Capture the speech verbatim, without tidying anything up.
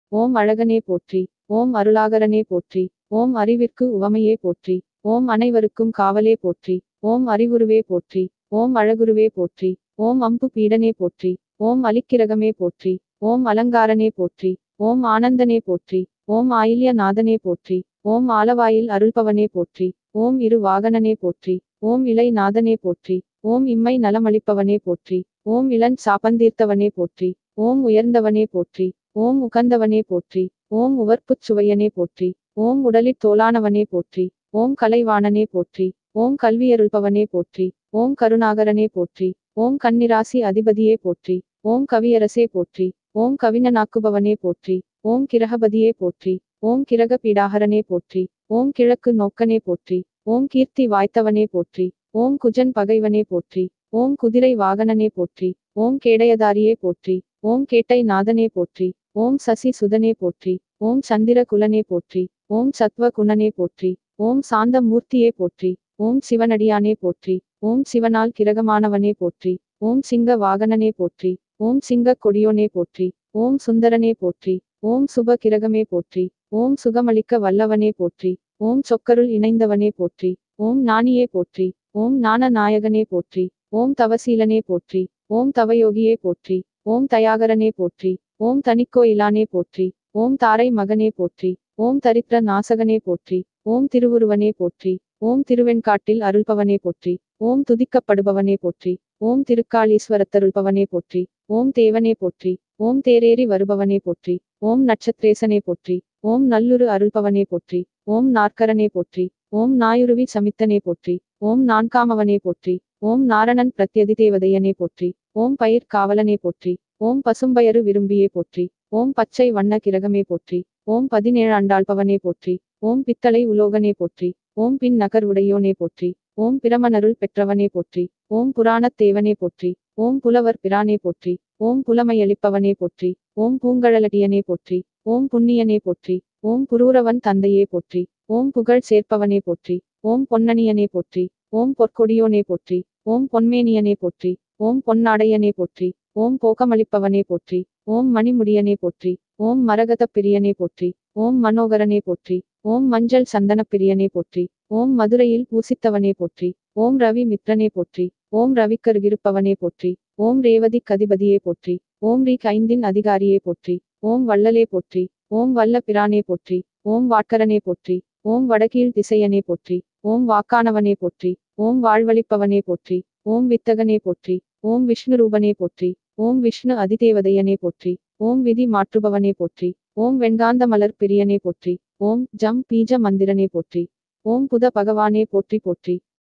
ஓம் அழகனே போற்றி. ஓம் அருளாகரனே போற்றி. ஓம் அறிவிற்கு உவமையே போற்றி. ஓம் அனைவருக்கும் காவலே போற்றி. ஓம் அறிவுருவே போற்றி. ஓம் அழகுருவே போற்றி. ஓம் அம்பு பீடனே போற்றி. ஓம் அலிக்கிரகமே போற்றி. ஓம் அலங்காரனே போற்றி. ஓம் ஆனந்தனே போற்றி. ஓம் ஆயில்ய நாதனே போற்றி. ஓம் ஆலவாயில் அருள்பவனே போற்றி. ஓம் இரு வாகனனே போற்றி. ஓம் இலை நாதனே போற்றி. ஓம் இம்மை நலமளிப்பவனே போற்றி. ஓம் இளன் சாபந்தீர்த்தவனே போற்றி. ஓம் உயர்ந்தவனே போற்றி. ஓம் உகந்தவனே போற்றி. ஓம் உவர்ப்புச் சுவையனே போற்றி. ஓம் உடலிற் தோளானவனே போற்றி. ஓம் கலைவாணனே போற்றி. ஓம் கல்வியருள்பவனே போற்றி. ஓம் கருணாகரனே போற்றி. ஓம் கன்னிராசி அதிபதியே போற்றி. ஓம் கவியரசே போற்றி. ஓம் கவிஞனாக்குபவனே போற்றி. ஓம் கிரகபதியே போற்றி. ஓம் கிரக பீடாகரனே போற்றி. ஓம் கிழக்கு நோக்கனே போற்றி. ஓம் கீர்த்தி வாய்த்தவனே போற்றி. ஓம் குஜன் பகைவனே போற்றி. ஓம் குதிரை வாகனனே போற்றி. ஓம் கேடயதாரியே போற்றி. ஓம் கேட்டை நாதனே போற்றி. ஓம் சசி சுதனே போற்றி. ஓம் சந்திர குலனே போற்றி. ஓம் சத்வ குணனே போற்றி. ஓம் சாந்த மூர்த்தியே போற்றி. ஓம் சிவனடியானே போற்றி. ஓம் சிவனால் கிரகமானவனே போற்றி. ஓம் சிங்க வாகனனே போற்றி. ஓம் சிங்கக் கொடியோனே போற்றி. ஓம் சுந்தரனே போற்றி. ஓம் சுப கிரகமே போற்றி. ஓம் சுகமளிக்க வல்லவனே போற்றி. ஓம் சொக்கருள் இணைந்தவனே போற்றி. ஓம் ஞானியே போற்றி. ஓம் ஞான நாயகனே போற்றி. ஓம் தவசீலனே போற்றி. ஓம் தவயோகியே போற்றி. ஓம் தயாகரனே போற்றி. ஓம் தனிக்கோயிலானே போற்றி. ஓம் தாரை மகனே போற்றி. ஓம் தரித்திர நாசகனே போற்றி. ஓம் திருவுருவனே போற்றி. ஓம் திருவெண்காட்டில் அருள்பவனே போற்றி. ஓம் துதிக்கப்படுபவனே போற்றி. ஓம் திருக்காளீஸ்வரத்தருள்பவனே போற்றி. ஓம் தேவனே போற்றி. ஓம் தேரேறி வருபவனே போற்றி. ஓம் நட்சத்திரேசனே போற்றி. ஓம் நல்லுரு அருள்பவனே போற்றி. ஓம் நாற்கரனே போற்றி. ஓம் நாயுருவி சமித்தனே போற்றி. ஓம் நான்காமவனே போற்றி. ஓம் நாரணன் பிரத்யதி தேவதையனே போற்றி. ஓம் பயிர் காவலனே போற்றி. ஓம் பசும்பயறு விரும்பியே போற்றி. ஓம் பச்சை வண்ண கிரகமே போற்றி. ஓம் பதினேழு ஆண்டாள்பவனே போற்றி. ஓம் பித்தளை உலோகனே போற்றி. ஓம் பின் நகர் உடையோனே போற்றி. ஓம் பிரமனருள் பெற்றவனே போற்றி. ஓம் புராணத் தேவனே போற்றி. ஓம் புலவர் பிரானே போற்றி. ஓம் புலமையளிப்பவனே போற்றி. ஓம் பூங்கழலடியனே போற்றி. ஓம் புண்ணியனே போற்றி. ஓம் புரூரவன் தந்தையே போற்றி. ஓம் புகழ் சேர்ப்பவனே போற்றி. ஓம் பொன்னணியனே போற்றி. ஓம் பொற்கொடியோனே போற்றி. ஓம் பொன்மேனியனே போற்றி. ஓம் பொன்னாடையனே போற்றி. ஓம் போகமளிப்பவனே போற்றி. ஓம் மணிமுடியனே போற்றி. ஓம் மரகதப் பிரியனே போற்றி. ஓம் மனோகரனே போற்றி. ஓம் மஞ்சள் சந்தனப் பிரியனே போற்றி. ஓம் மதுரையில் பூசித்தவனே போற்றி. ஓம் ரவி மித்ரனே போற்றி. ஓம் ரவிக்கருகிருப்பவனே போற்றி. ஓம் ரேவதி கதிபதியே போற்றி. ஓம் ரீ ஐந்தின் அதிகாரியே போற்றி. ஓம் வள்ளலே போற்றி. ஓம் வல்ல பிரானே போற்றி. ஓம் வாட்கரனே போற்றி. ஓம் வடகீழ் திசையனே போற்றி. ஓம் வாக்கானவனே போற்றி. ஓம் வாழ்வளிப்பவனே போற்றி. ஓம் வித்தகனே போற்றி. ஓம் விஷ்ணுரூபனே போற்றி. ஓம் விஷ்ணு அதிதேவதையனே போற்றி. ஓம் விதி மாற்றுபவனே போற்றி. ஓம் வெண்காந்த மலர் பிரியனே போற்றி. ஓம் ஜம் பீஜ மந்திரனே போற்றி. ஓம் புத பகவானே போற்றி போற்றி.